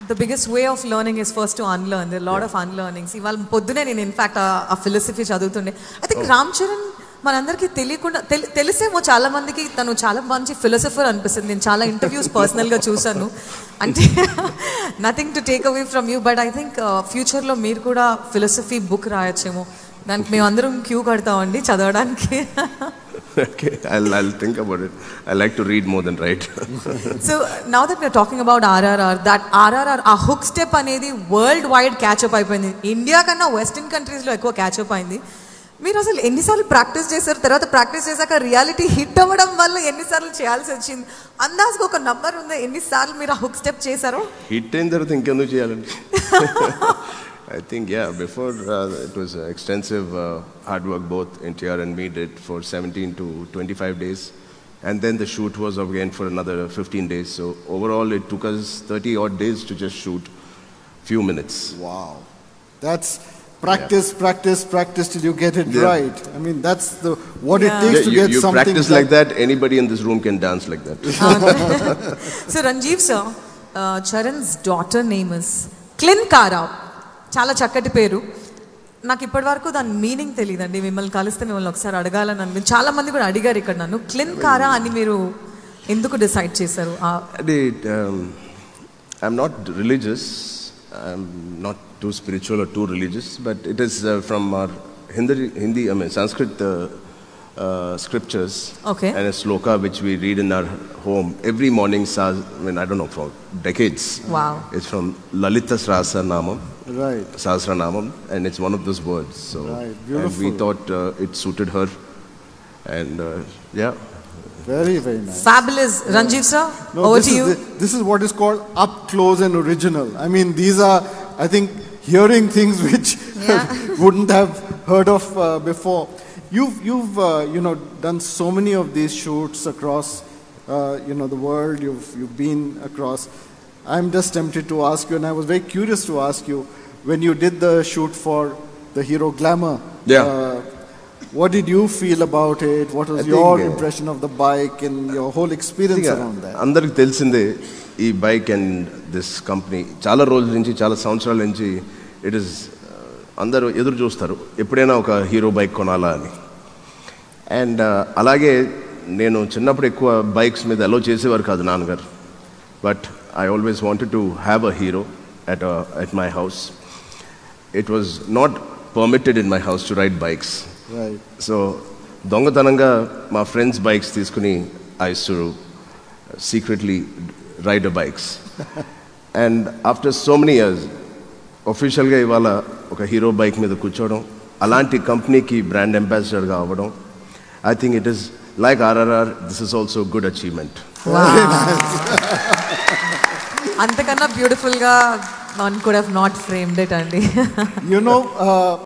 The biggest way of learning is first to unlearn. There are a lot of unlearnings. ఇవాళ పొద్దునే నేను in fact ఆ philosophy చదువుతుండే. I think Ram Charan మనందరికీ తెలియకుండా తెలిసేమో చాలా మందికి తను చాలా మంచి ఫిలాసఫర్ అనిపిస్తుంది. నేను చాలా ఇంటర్వ్యూస్ పర్సనల్గా చూశాను. అంటే nothing to take away from you, but I think ఫ్యూచర్లో మీరు కూడా ఫిలాసఫీ బుక్ రాయొచ్చేమో. దానికి మేము అందరం క్యూ కడతామండి చదవడానికి. Okay, I'll think about it. I like to read more than write. So now that we're talking about RRR, that RRR, a hook step అనేది world wide catch up అయిపోయింది. India కన్నా western కంట్రీస్లో ఎక్కువ catch up అయింది. మీరు అసలు ఎన్నిసార్లు ప్రాక్టీస్ చేశారు? తర్వాత ప్రాక్టీస్ చేశాక రియాలిటీ హిట్ అవ్వడం వల్ల ఎన్నిసార్లు చేయాల్సి వచ్చింది? అందాజుగా ఒక నంబర్ ఉందా ఎన్నిసార్లు మీరు ఆ హుక్ స్టెప్ చేశారో? హిట్ అయిన తర్వాత ఇంకెందుకు చేయాలండి? I think, yeah, before it was extensive hard work both NTR and me did for 17 to 25 days. And then the shoot was again for another 15 days. So overall it took us 30 odd days to just shoot few minutes. Wow. That's practice, practice till you get it right. I mean, that's what it takes to get you something. You practice like that, anybody in this room can dance like that. So Ranjeev sir, Charan's daughter name is Klinkara. చాలా చక్కటి పేరు. నాకు ఇప్పటి వరకు దాని meaning తెలియదండి. మిమ్మల్ని కలిస్తే మిమ్మల్ని ఒకసారి అడగాలని అనిపించింది. చాలా మంది కూడా అడిగారు ఇక్కడ నన్ను. క్లిన్కారా అని మీరు ఎందుకు డిసైడ్ చేశారు? I'm not religious. I'm not too spiritual or too religious, but it is from our Hindi, I mean Sanskrit scriptures. Okay. And a sloka which we read in our home every morning. I mean, I don't know, for decades. Wow. It's from Lalita Sahasranamam. Right. Sahasranamam, and it's one of those words. So, right. Beautiful. And we thought it suited her, and yeah. Very, very nice. Fabulous. Ranjeev sir, over to you. This is what is called up close and original. I mean, these are, I think, hearing things which wouldn't have heard of before. You've done so many of these shoots across the world. You've been across. I'm just tempted to ask you, and I was very curious to ask you, when you did the shoot for the Hero Glamour, what did you feel about it? What was your impression of the bike and your whole experience around that? అందరికి తెలిసిందే ఈ bike and this company చాలా రోజుల నుంచి, చాలా సంవత్సరాల నుంచి it is అందరూ ఎదురు చూస్తారు ఎప్పుడైనా ఒక హీరో బైక్ కొనాలా అని. అండ్ అలాగే నేను చిన్నప్పుడు ఎక్కువ బైక్స్ మీద అలో చేసేవారు కాదు నాన్నగారు. But I always wanted to have a hero at my house. It was not permitted in my house to ride bikes. Right. So, dongatananga my friends' bikes తీసుకుని I used to secretly ride the bikes. And after so many years, official గా ఇవాళ ఒక hero bike మీద కూర్చోవడం, అలాంటి కంపెనీకి brand అంబాసిడర్గా అవ్వడం, I think it is like RRR. This is also a good achievement. అంతకన్నా బ్యూటిఫుల్ గా one could have not framed it, Andy.